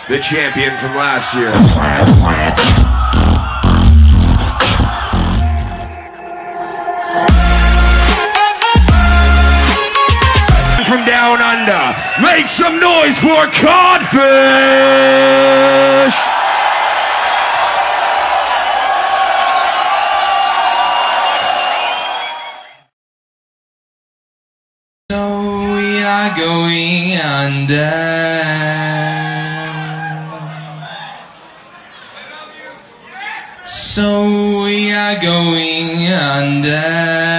the champion from last year. From down under, make some noise for Codfish! So we are going under. So we are going under.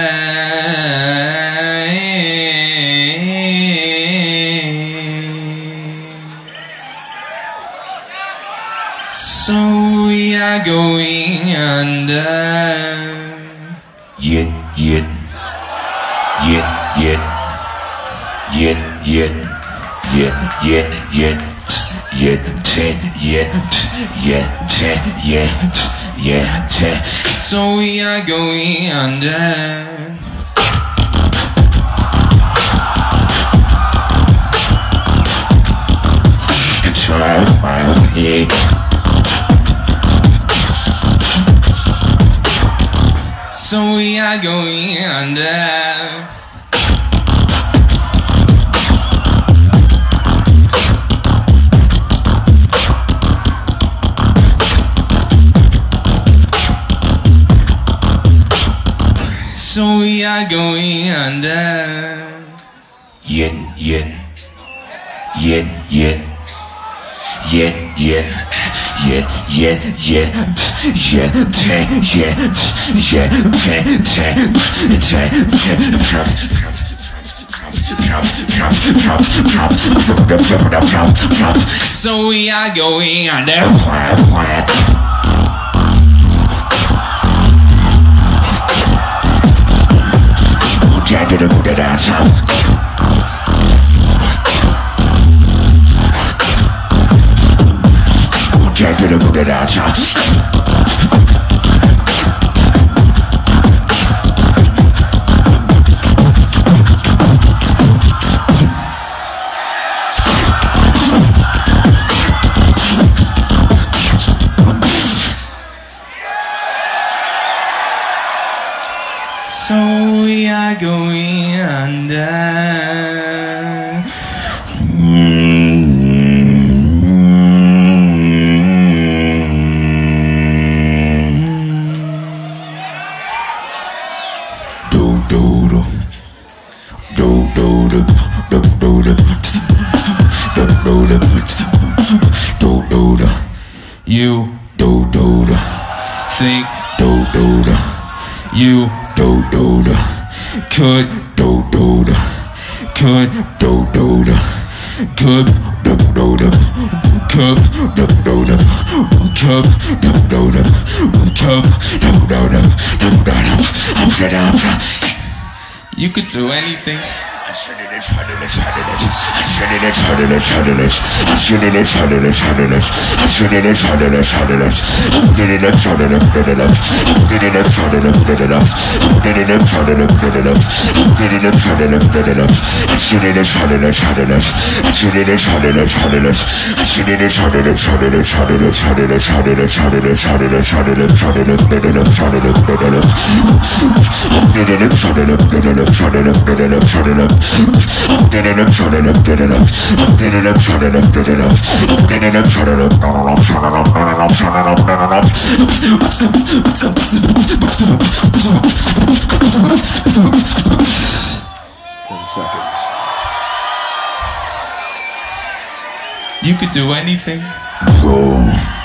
So we are going under. Yin, yin, yin, yin, yin, yin, yin, yin, yin, yin, ten, yin, yin, ten, yin, yin, ten. So we are going under. Try my head. So we are going under. So we are going under. Yin, yin, yin, yin, yin, yin, yin, yin, yin, yin, ten, yin, yin, ten, ten, ten. So we are going under. So we are going under. You think you could you could do anything. You could do anything. Go.